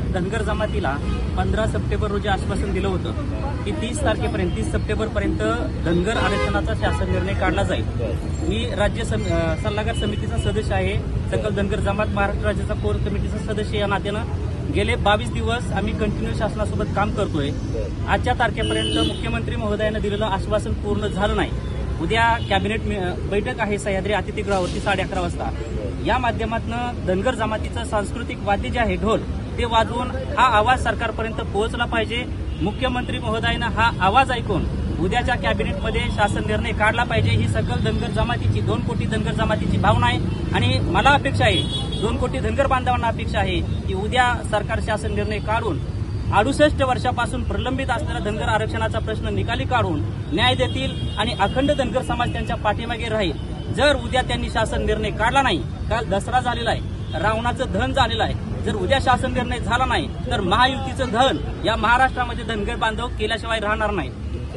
Dhangar जमातीला 15 September रोजी आश्वासन दिलं होतं की 30 सप्टेंबरपर्यंत धनगर आरक्षणाचा शासन निर्णय काढला जाईल। मी राज्य सल्लागार समितीचा सदस्य आहे, सकल धनगर जमात महाराष्ट्र राज्याचा कोर कमिटीचा सदस्य या नात्यानं गेले 22 दिवस आम्ही कंटिन्यू शासनासोबत काम करतोय। आजच्या तारखेपर्यंत मुख्यमंत्री महोदयांनी दिलेलं आश्वासन पूर्ण झालं नाही। उद्या कॅबिनेट बैठक आहे सह्याद्री अतिथीगृहावरती 11:30 वाजता। या माध्यमातून धनगर जमातीचं सांस्कृतिक वाद्य जे आहे ढोल ते वाजवून हा आवाज सरकारपर्यंत पोहोचला पाहिजे। मुख्यमंत्री महोदयांना हा आवाज ऐकून उद्याच्या कॅबिनेटमध्ये शासन निर्णय काढला पाहिजे। ही सकल धनगर जमातीची 2 कोटी धनगर जमातीची भावना आहे आणि मला अपेक्षा आहे, 2 कोटी धनगर बांधवांना अपेक्षा आहे की उद्या सरकार शासन निर्णय काढून 68 वर्षापासून प्रलंबित असलेला धनगर आरक्षणाचा प्रश्न निकाली काढून न्याय देतील आणि अखंड धनगर समाज त्यांच्या पाठीमागे राहील। जर उद्या त्यांनी शासन निर्णय काढला नाही, काल दसरा झालेला आहे, रावणाचं दहन झालेलं आहे, जर उद्या शासन निर्णय झाला नाही तर महायुतीचं दहन या महाराष्ट्रामध्ये धनगर बांधव केल्याशिवाय राहणार नाही।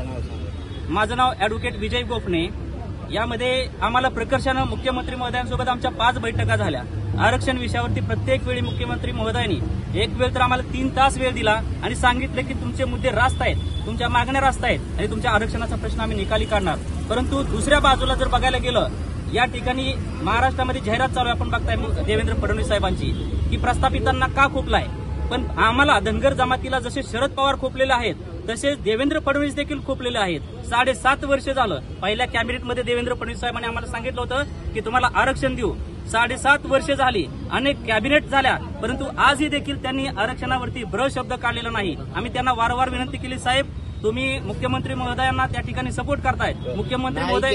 माझं नाव ॲडव्होकेट विजय गोफणे। यामध्ये आम्हाला प्रकर्षानं मुख्यमंत्री महोदयांसोबत आमच्या 5 बैठका झाल्या। आरक्षण विषयावरती प्रत्येक वेळी मुख्यमंत्री महोदयांनी एक वेळ तर आम्हाला 3 तास वेळ दिला आणि सांगितलं की तुमचे मुद्दे रास्त आहेत, तुमच्या मागण्या रास्त आहेत आणि तुमच्या आरक्षणाचा प्रश्न आम्ही निकाली काढणार। परंतु दुसऱ्या बाजूला जर बघायला गेलं, या ठिकाणी महाराष्ट्रामध्ये जाहिरात चालू आहे, आपण बघताय देवेंद्र फडणवीस साहेबांची की प्रस्थापितांना का खोपलाय, पण आम्हाला धनगर जमातीला जसे शरद पवार खोपलेले आहेत तसेच देवेंद्र फडणवीस देखील खोपलेले आहेत। 7.5 वर्ष झालं, पहिल्या कॅबिनेटमध्ये देवेंद्र फडणवीस साहेबांनी आम्हाला सांगितलं होतं की तुम्हाला आरक्षण देऊ। 7.5 वर्ष झाली, अनेक कॅबिनेट झाल्या, परंतु आजही देखील त्यांनी आरक्षणावरती ब्र शब्द काढलेला नाही। आम्ही त्यांना वारंवार विनंती केली, साहेब तुम्ही मुख्यमंत्री महोदयांना त्या ठिकाणी सपोर्ट करताय, मुख्यमंत्री महोदय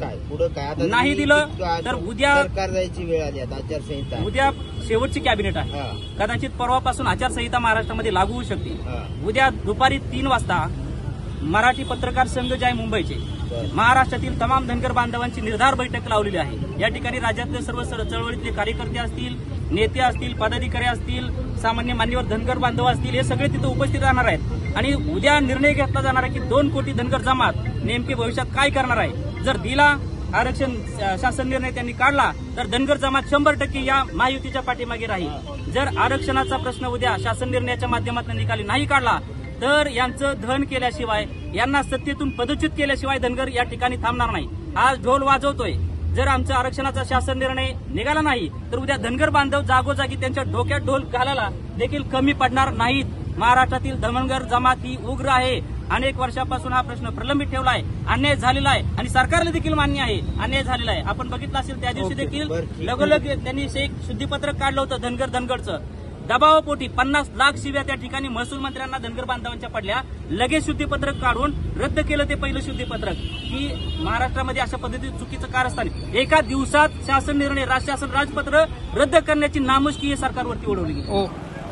नाही दिलं तर उद्या सरकार जायची वेळ आली, आचारसंहिता उद्या शेवटची कॅबिनेट आहे, कदाचित परवापासून आचारसंहिता महाराष्ट्रामध्ये लागू होऊ शकते। उद्या दुपारी 3 वाजता मराठी पत्रकार संघ जे आहे मुंबईचे, महाराष्ट्रातील तमाम धनगर बांधवांची निर्धार बैठक लावलेली आहे। या ठिकाणी राज्यातले सर्व चळवळीतले कार्यकर्ते असतील, नेते असतील, पदाधिकारी असतील, सामान्य मान्यवर धनगर बांधव असतील, हे सगळे तिथे उपस्थित राहणार आहेत आणि उद्या निर्णय घेतला जाणार आहे की 2 कोटी धनगर जमात नेमके भविष्यात काय करणार आहे। जर दिला आरक्षण शासन निर्णय त्यांनी काढला तर धनगर जमात 100% या महायुतीच्या पाठीमागे राहील। जर आरक्षणाचा प्रश्न उद्या शासन निर्णयाच्या माध्यमातून निकाली नाही काढला तर यांचं धन केल्याशिवाय, यांना सत्तेतून पदच्युत केल्याशिवाय धनगर या ठिकाणी थांबणार नाही। आज ढोल वाजवतोय, जर आमचा आरक्षणाचा शासन निर्णय निघाला नाही तर उद्या धनगर बांधव जागोजागी त्यांच्या डोक्यात ढोल घालायला देखील कमी पडणार नाहीत। महाराष्ट्रातील धनगर जमात ही उग्र आहे, अनेक वर्षापासून हा प्रश्न प्रलंबित ठेवला आहे, अन्याय झालेला आहे आणि सरकारला देखील मान्य आहे अन्याय झालेला आहे। आपण बघितलं असेल त्या दिवशी देखील लगोलग त्यांनी एक शुद्धीपत्रक काढलं होतं धनगरचं, दबावापोटी 50 लाख शिव्या त्या ठिकाणी महसूल मंत्र्यांना धनगर बांधवांच्या पडल्या, लगेच शुद्धीपत्रक काढून रद्द केलं ते पहिलं शुद्धीपत्रक। की महाराष्ट्रामध्ये अशा पद्धतीचं चुकीचं कारस्थान, एका दिवसात शासन निर्णय शासन राजपत्र रद्द करण्याची नामुष्की सरकारवरती ओढवली गेली।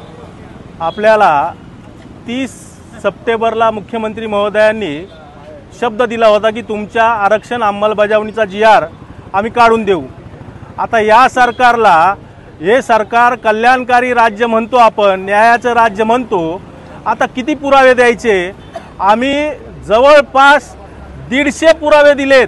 आपल्याला 30 सप्टेंबरला मुख्यमंत्री महोदयांनी शब्द दिला होता की तुमच्या आरक्षण अंमलबजावणीचा GR आम्ही काढून देऊ। आता या सरकारला, हे सरकार कल्याणकारी राज्य म्हणतो, आपण न्यायाचं राज्य म्हणतो, आता किती पुरावे द्यायचे? आम्ही जवळपास 150 पुरावे दिलेत।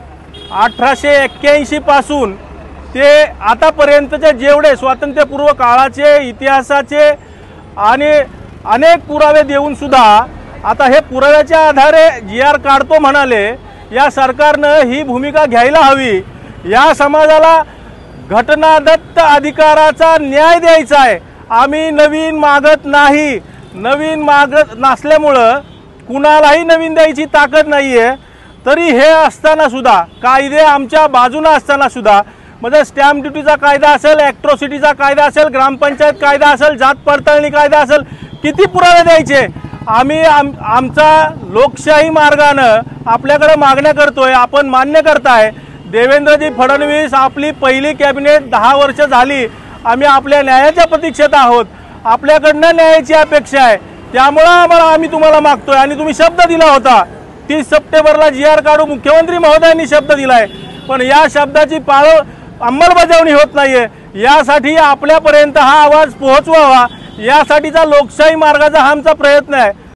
1881 पासून ते आतापर्यंतचे जेवढे स्वातंत्र्यपूर्व काळाचे, इतिहासाचे आणि अनेक पुरावे देऊन सुद्धा आता हे पुराव्याच्या आधारे GR काढतो म्हणाले। या सरकारनं ही भूमिका घ्यायला हवी। या समाजाला घटनादत्त अधिकाराचा न्याय द्यायचा आहे। आम्ही नवीन मागत नाही, नवीन मागत नसल्यामुळं कुणालाही नवीन द्यायची ताकद नाहीये। तरी हे असताना सुद्धा, कायदे आमच्या बाजूने असताना सुद्धा, म्हणजे स्टॅम्प ड्युटीचा कायदा असेल, ॲट्रॉसिटीचा कायदा असेल, ग्रामपंचायत कायदा असेल, जात पडताळणी कायदा असेल, किती पुरावे द्यायचे? आम्ही आमचा लोकशाही मार्गानं आपल्याकडे मागण्या करतोय, आपण मान्य करताय। देवेंद्रजी फडणवीस, आपली पहिली कॅबिनेट 10 वर्ष झाली, आम्ही आपल्या न्यायाच्या प्रतीक्षेत आहोत, आपल्याकडनं न्यायाची अपेक्षा आहे। त्यामुळे आम्ही तुम्हाला मागतोय आणि तुम्ही शब्द दिला होता 30 सप्टेंबरला GR काढू, मुख्यमंत्री महोदयांनी शब्द दिलाय, पण या शब्दाची अंमलबजावणी होत नाहीये। यासाठी आपल्यापर्यंत हा आवाज पोहोचवावा, यासाठीचा लोकशाही मार्गाचा हा आमचा प्रयत्न आहे।